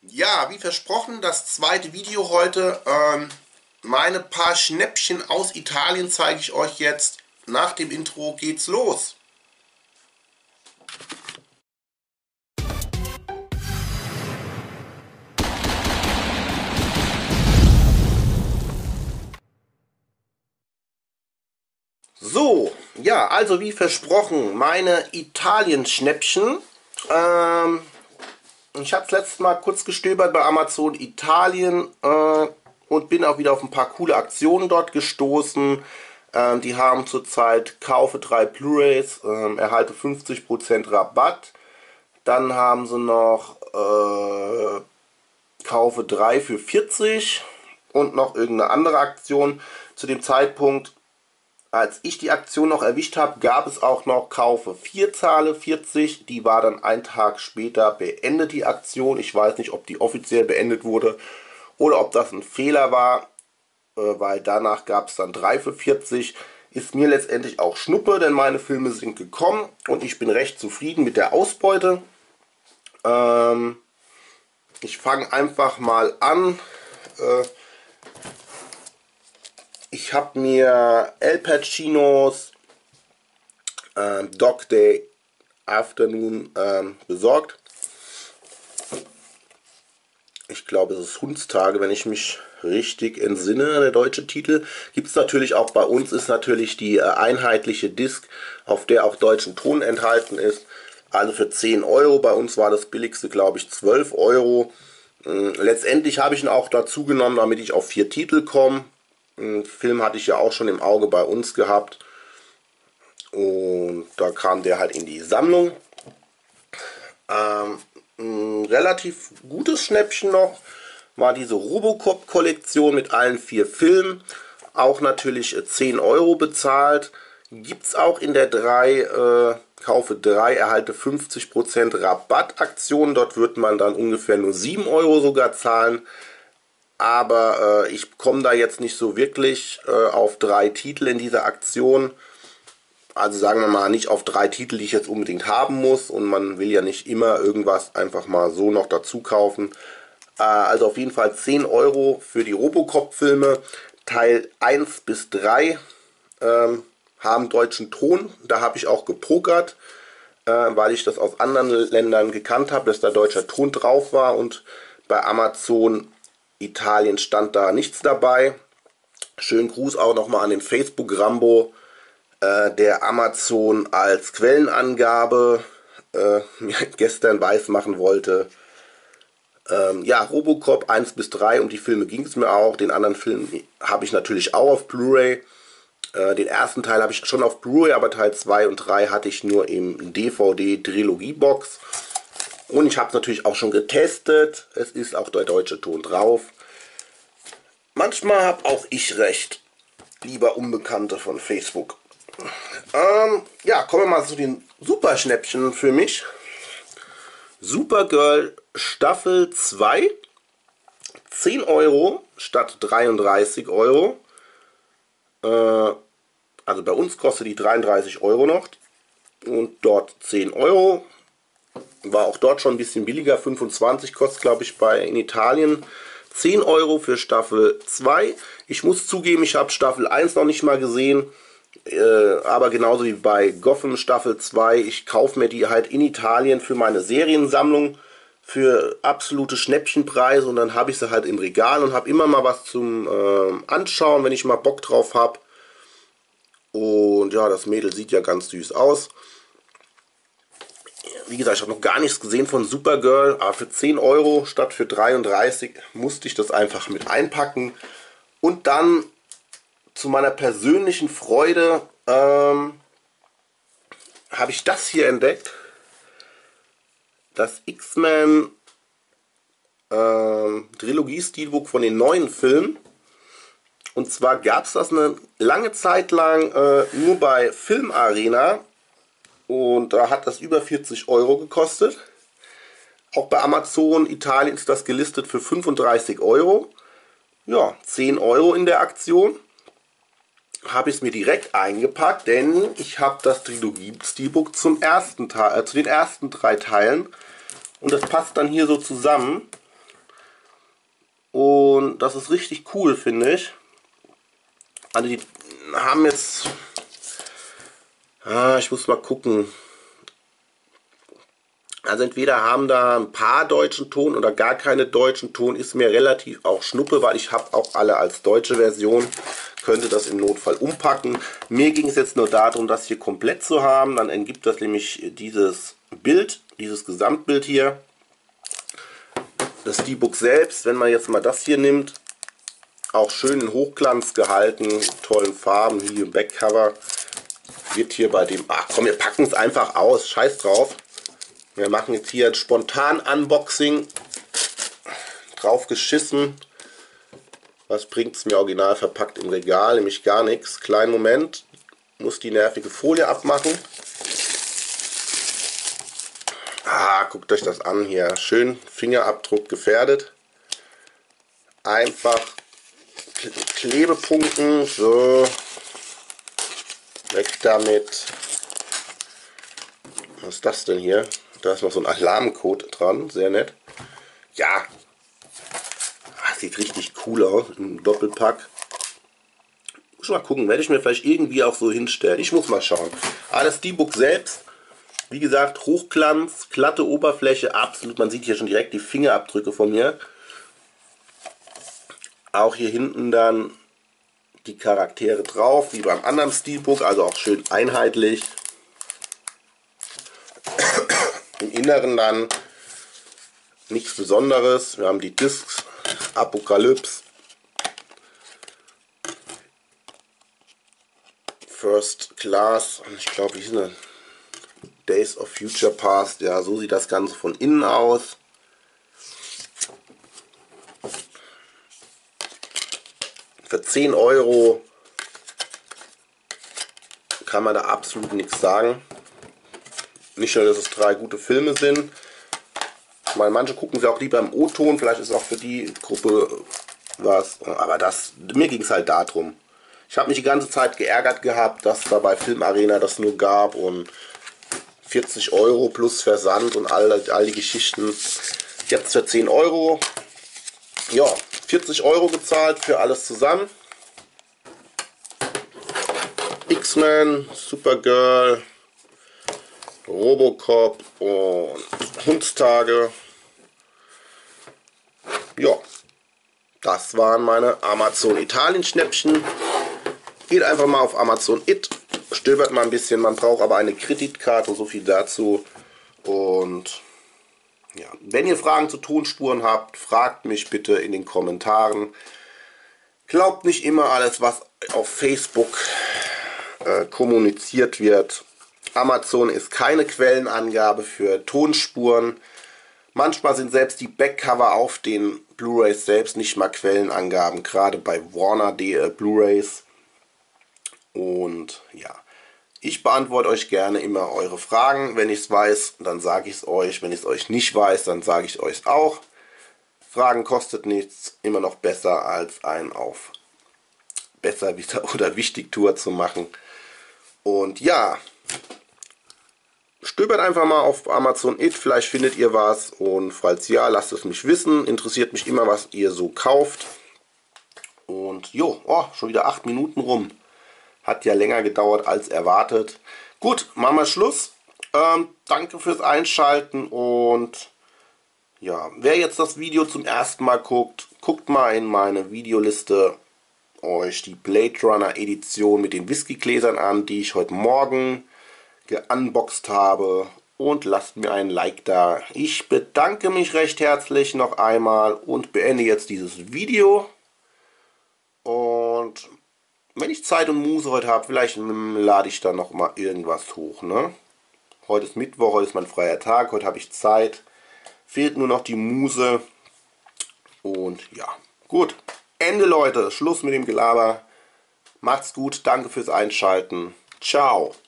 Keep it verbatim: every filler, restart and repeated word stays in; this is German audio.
Ja, wie versprochen, das zweite Video heute. Ähm, meine paar Schnäppchen aus Italien zeige ich euch jetzt. Nach dem Intro geht's los. So, ja, also wie versprochen, meine Italien-Schnäppchen. Ähm, ich habe letztes Mal kurz gestöbert bei Amazon Italien äh, und bin auch wieder auf ein paar coole Aktionen dort gestoßen. Ähm, die haben zurzeit kaufe drei Blu-rays, ähm, erhalte fünfzig Prozent Rabatt. Dann haben sie noch äh, kaufe drei für vierzig und noch irgendeine andere Aktion. Zu dem Zeitpunkt, als ich die Aktion noch erwischt habe, gab es auch noch kaufe vier zahle vierzig. Die war dann einen Tag später beendet, die Aktion. Ich weiß nicht, ob die offiziell beendet wurde oder ob das ein Fehler war, weil danach gab es dann drei für vierzig. Ist mir letztendlich auch Schnuppe, denn meine Filme sind gekommen und ich bin recht zufrieden mit der Ausbeute. Ähm, ich fange einfach mal an. Äh, Ich habe mir Al Pacinos ähm, Dog Day Afternoon ähm, besorgt. Ich glaube, es ist Hundstage, wenn ich mich richtig entsinne, der deutsche Titel. Gibt es natürlich auch bei uns, ist natürlich die äh, einheitliche Disc, auf der auch deutschen Ton enthalten ist. Also für zehn Euro, bei uns war das billigste, glaube ich, zwölf Euro. Ähm, letztendlich habe ich ihn auch dazu genommen, damit ich auf vier Titel komme. Den Film hatte ich ja auch schon im Auge bei uns gehabt. Und da kam der halt in die Sammlung. Ähm, ein relativ gutes Schnäppchen noch war diese Robocop-Kollektion mit allen vier Filmen. Auch natürlich zehn Euro bezahlt. Gibt es auch in der drei, äh, kaufe drei, erhalte fünfzig Prozent Rabattaktion. Dort wird man dann ungefähr nur sieben Euro sogar zahlen. Aber äh, ich komme da jetzt nicht so wirklich äh, auf drei Titel in dieser Aktion. Also sagen wir mal nicht auf drei Titel, die ich jetzt unbedingt haben muss. Und man will ja nicht immer irgendwas einfach mal so noch dazu kaufen. Äh, also auf jeden Fall zehn Euro für die Robocop-Filme. Teil eins bis drei ähm, haben deutschen Ton. Da habe ich auch gepokert, äh, weil ich das aus anderen Ländern gekannt habe, dass da deutscher Ton drauf war. Und bei Amazon Italien stand da nichts dabei. Schönen Gruß auch nochmal an den Facebook Rambo, äh, der Amazon als Quellenangabe äh, mir gestern weiß machen wollte. Ähm, ja, Robocop eins bis drei, um die Filme ging es mir auch. Den anderen Film habe ich natürlich auch auf Blu-ray. Äh, den ersten Teil habe ich schon auf Blu-ray, aber Teil zwei und drei hatte ich nur im D V D-Trilogie-Box. Und ich habe es natürlich auch schon getestet. Es ist auch der deutsche Ton drauf. Manchmal habe auch ich recht, lieber Unbekannte von Facebook. Ähm, ja, kommen wir mal zu den Superschnäppchen für mich. Supergirl Staffel zwei. zehn Euro statt dreiunddreißig Euro. Äh, also bei uns kostet die dreiunddreißig Euro noch. Und dort zehn Euro. War auch dort schon ein bisschen billiger, fünfundzwanzig kostet, glaube ich, bei in Italien. zehn Euro für Staffel zwei. Ich muss zugeben, ich habe Staffel eins noch nicht mal gesehen. Äh, aber genauso wie bei Gotham Staffel zwei. Ich kaufe mir die halt in Italien für meine Seriensammlung für absolute Schnäppchenpreise. Und dann habe ich sie halt im Regal und habe immer mal was zum äh, Anschauen, wenn ich mal Bock drauf habe. Und ja, das Mädel sieht ja ganz süß aus. Wie gesagt, ich habe noch gar nichts gesehen von Supergirl, aber für zehn Euro statt für dreiunddreißig musste ich das einfach mit einpacken. Und dann zu meiner persönlichen Freude ähm, habe ich das hier entdeckt. Das X-Men ähm, Trilogie-Steelbook von den neuen Filmen. Und zwar gab es das eine lange Zeit lang äh, nur bei Filmarena. Und da hat das über vierzig Euro gekostet. Auch bei Amazon Italien ist das gelistet für fünfunddreißig Euro. Ja, zehn Euro in der Aktion. Habe ich es mir direkt eingepackt, denn ich habe das Trilogie-Steelbook zum ersten Teil, äh, zu den ersten drei Teilen. Und das passt dann hier so zusammen. Und das ist richtig cool, finde ich. Also die haben jetzt... Ah, ich muss mal gucken. Also entweder haben da ein paar deutschen Ton oder gar keine deutschen Ton. Ist mir relativ auch Schnuppe, weil ich habe auch alle als deutsche Version. Könnte das im Notfall umpacken. Mir ging es jetzt nur darum, das hier komplett zu haben. Dann ergibt das nämlich dieses Bild, dieses Gesamtbild hier. Das Steelbook selbst, wenn man jetzt mal das hier nimmt, auch schön in Hochglanz gehalten, tollen Farben, hier im Backcover. Wird hier bei dem, ach komm, wir packen es einfach aus, scheiß drauf. Wir machen jetzt hier ein spontan Unboxing. Drauf geschissen. Was bringt es mir original verpackt im Regal? Nämlich gar nichts. Kleinen Moment. Muss die nervige Folie abmachen. Ah, guckt euch das an hier. Schön Fingerabdruck gefährdet. Einfach Klebepunkten. So. Weg damit. Was ist das denn hier? Da ist noch so ein Alarmcode dran. Sehr nett. Ja. Das sieht richtig cool aus. Im Doppelpack. Muss mal gucken. Werde ich mir vielleicht irgendwie auch so hinstellen. Ich muss mal schauen. Aber das Steelbook selbst. Wie gesagt, Hochglanz, glatte Oberfläche, absolut. Man sieht hier schon direkt die Fingerabdrücke von mir. Auch hier hinten dann die Charaktere drauf, wie beim anderen Steelbook, also auch schön einheitlich. Im Inneren dann nichts Besonderes. Wir haben die Discs, Apocalypse, First Class, ich glaube, wie hieß das? Days of Future Past, ja, so sieht das Ganze von innen aus. Für zehn Euro kann man da absolut nichts sagen. Nicht nur, dass es drei gute Filme sind. Ich meine, manche gucken sie auch lieber im O-Ton, vielleicht ist auch für die Gruppe was. Aber das, mir ging es halt darum. Ich habe mich die ganze Zeit geärgert gehabt, dass da bei Filmarena das nur gab und vierzig Euro plus Versand und all, all die Geschichten. Jetzt für zehn Euro. Ja, vierzig Euro gezahlt für alles zusammen. X-Men, Supergirl, Robocop und Hundstage. Ja, das waren meine Amazon Italien Schnäppchen. Geht einfach mal auf Amazon It, stöbert mal ein bisschen. Man braucht aber eine Kreditkarte, so viel dazu. Und ja, wenn ihr Fragen zu Tonspuren habt, fragt mich bitte in den Kommentaren. Glaubt nicht immer alles, was auf Facebook äh, kommuniziert wird. Amazon ist keine Quellenangabe für Tonspuren. Manchmal sind selbst die Backcover auf den Blu-rays selbst nicht mal Quellenangaben, gerade bei Warner äh, Blu-rays. Und ja, ich beantworte euch gerne immer eure Fragen. Wenn ich es weiß, dann sage ich es euch. Wenn ich es euch nicht weiß, dann sage ich euch auch. Fragen kostet nichts. Immer noch besser als ein auf besser oder wichtig Tour zu machen. Und ja, stöbert einfach mal auf Amazon It. Vielleicht findet ihr was. Und falls ja, lasst es mich wissen. Interessiert mich immer, was ihr so kauft. Und jo, oh, schon wieder acht Minuten rum. Hat ja länger gedauert als erwartet. Gut, machen wir Schluss. Ähm, danke fürs Einschalten und ja, wer jetzt das Video zum ersten Mal guckt, guckt mal in meine Videoliste euch die Blade Runner Edition mit den Whiskygläsern an, die ich heute Morgen geunboxed habe, und lasst mir ein Like da. Ich bedanke mich recht herzlich noch einmal und beende jetzt dieses Video. Und wenn ich Zeit und Muße heute habe, vielleicht lade ich dann noch mal irgendwas hoch. Ne? Heute ist Mittwoch, heute ist mein freier Tag, heute habe ich Zeit. Fehlt nur noch die Muße. Und ja, gut. Ende, Leute. Schluss mit dem Gelaber. Macht's gut. Danke fürs Einschalten. Ciao.